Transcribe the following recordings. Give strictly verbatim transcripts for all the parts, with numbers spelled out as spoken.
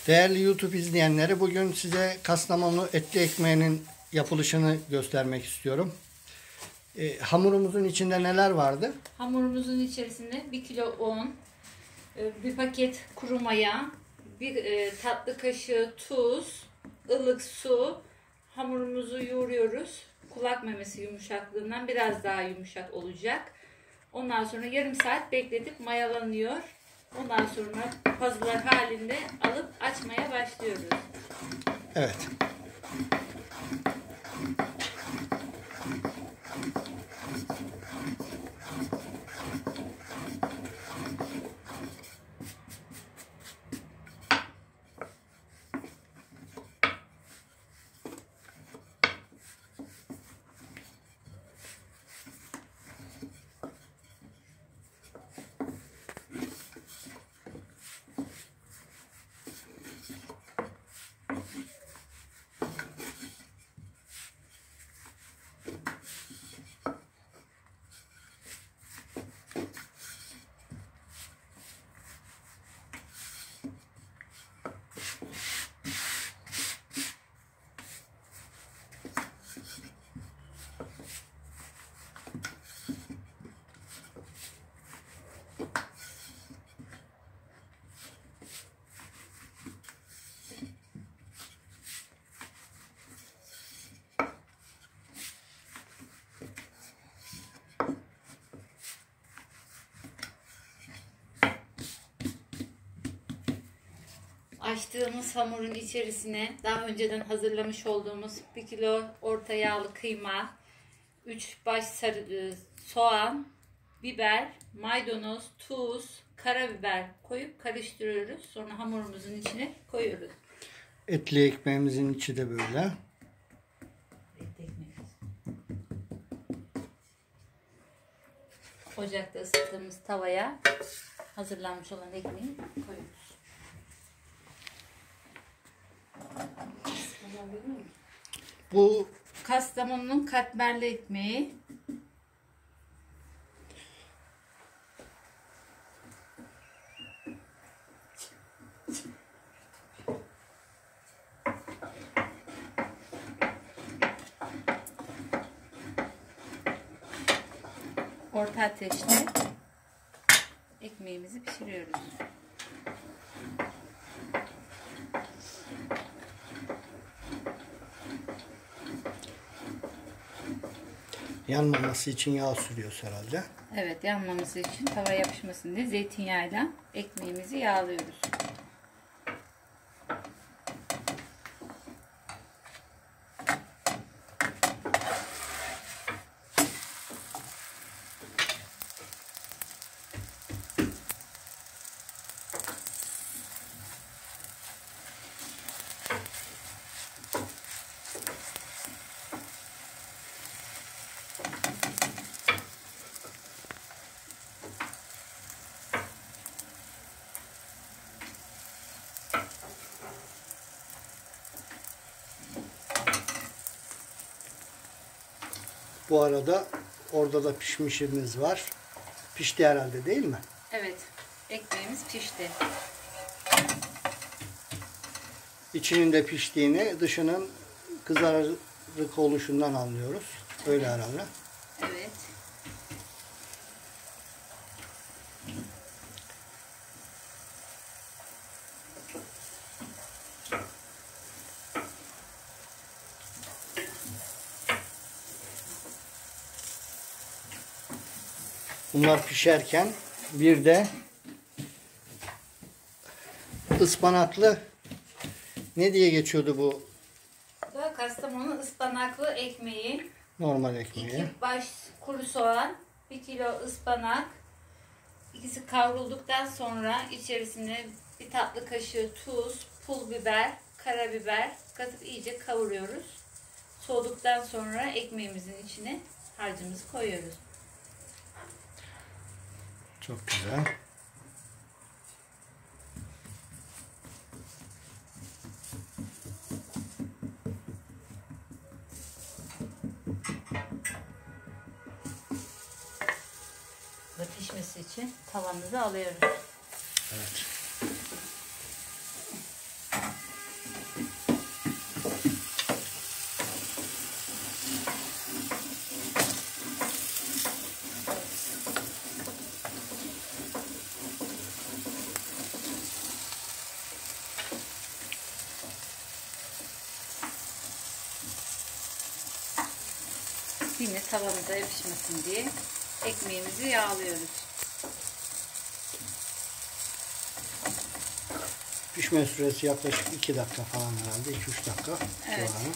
Değerli YouTube izleyenleri, bugün size Kastamonu etli ekmeğinin yapılışını göstermek istiyorum. E, hamurumuzun içinde neler vardı? Hamurumuzun içerisinde bir kilo un, bir paket kuru maya, bir e, tatlı kaşığı tuz, ılık su. Hamurumuzu yoğuruyoruz. Kulak memesi yumuşaklığından biraz daha yumuşak olacak. Ondan sonra yarım saat bekletip mayalanıyor. Ondan sonra puzzle'lar halinde alıp açmaya başlıyoruz. Evet. Açtığımız hamurun içerisine daha önceden hazırlamış olduğumuz bir kilo orta yağlı kıyma, üç baş sarı, soğan, biber, maydanoz, tuz, karabiber koyup karıştırıyoruz. Sonra hamurumuzun içine koyuyoruz. Etli ekmeğimizin içi de böyle. Ocakta ısıttığımız tavaya hazırlanmış olan ekmeği koyuyoruz. Bu Kastamonu'nun katmerli ekmeği. Orta ateşte ekmeğimizi pişiriyoruz. yanmaması için yağ sürüyoruz herhalde. Evet, yanmaması için tava yapışmasın diye zeytinyağıyla ekmeğimizi yağlıyoruz. Bu arada orada da pişmişimiz var. Pişti herhalde, değil mi? Evet, ekmeğimiz pişti. İçinin de piştiğini, dışının kızarık oluşundan anlıyoruz. Öyle Evet. herhalde. Evet. Bunlar pişerken bir de ıspanaklı, ne diye geçiyordu bu? Bu da Kastamonu ıspanaklı ekmeği. Normal ekmeği. İki baş kuru soğan, bir kilo ıspanak. İkisi kavrulduktan sonra içerisine bir tatlı kaşığı tuz, pul biber, karabiber katıp iyice kavuruyoruz. Soğuduktan sonra ekmeğimizin içine harcımızı koyuyoruz. Çok güzel. Ve pişmesi için tavamızı alıyoruz. Evet. Yine tavamıza yapışmasın diye ekmeğimizi yağlıyoruz. Pişme süresi yaklaşık iki dakika falan herhalde. iki üç dakika. Evet. Civarı.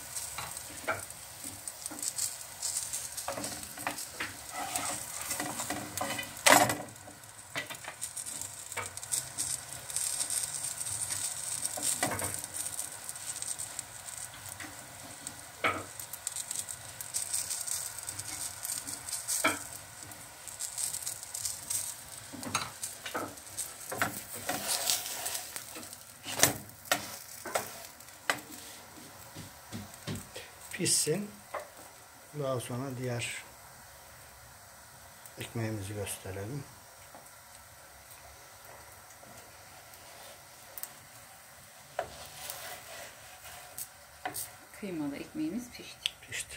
Pişsin. Daha sonra diğer ekmeğimizi gösterelim. Kıymalı ekmeğimiz pişti. Pişti.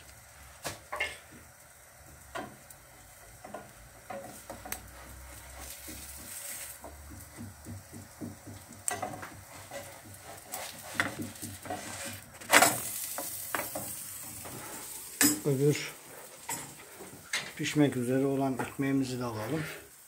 Öbür pişmek üzere olan ekmeğimizi de alalım.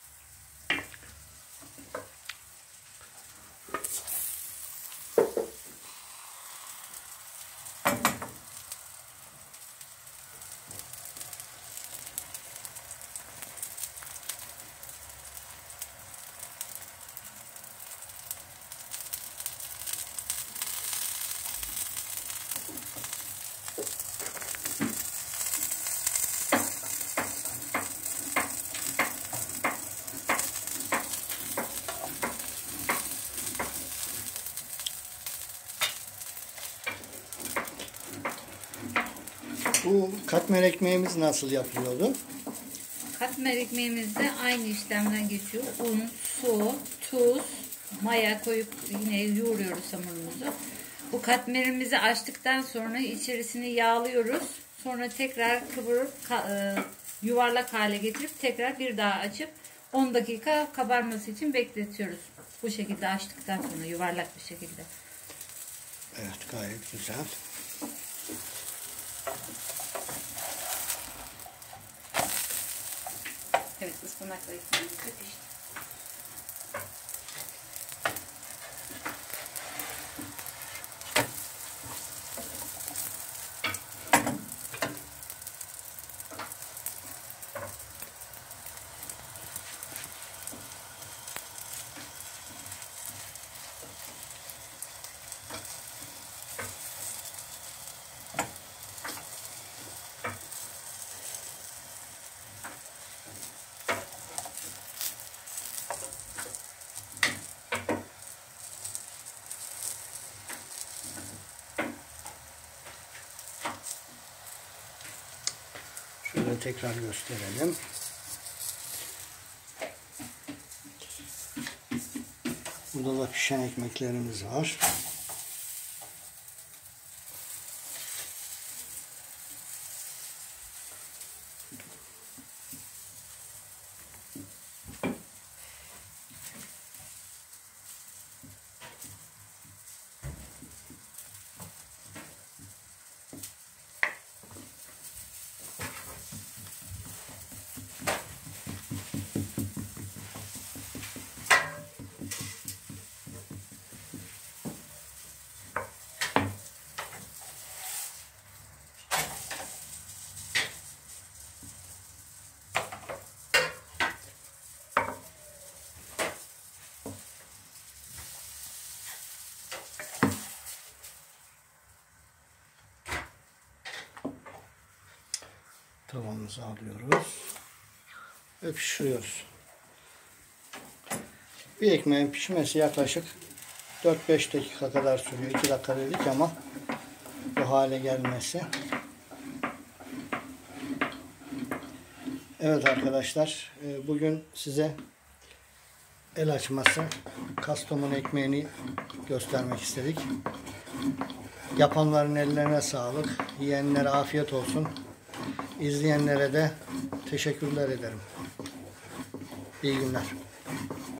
Bu katmer ekmeğimiz nasıl yapılıyordu? Katmer ekmeğimizde aynı işlemden geçiyor. Un, su, tuz, maya koyup yine yoğuruyoruz hamurumuzu. Bu katmerimizi açtıktan sonra içerisini yağlıyoruz. Sonra tekrar kıvırıp e, yuvarlak hale getirip tekrar bir daha açıp on dakika kabarması için bekletiyoruz. Bu şekilde açtıktan sonra yuvarlak bir şekilde. Evet, gayet güzel. Evet, ıspanakla ekmeğimiz de pişti. Şöyle tekrar gösterelim. Burada da pişen ekmeklerimiz var. Tavamızı alıyoruz ve pişiriyoruz. Bir ekmeğin pişmesi yaklaşık dört beş dakika kadar sürüyor. iki dakika dedik ama bu hale gelmesi. Evet arkadaşlar, bugün size el açması Kastamonu ekmeğini göstermek istedik. Yapanların ellerine sağlık, yiyenlere afiyet olsun. İzleyenlere de teşekkürler ederim. İyi günler.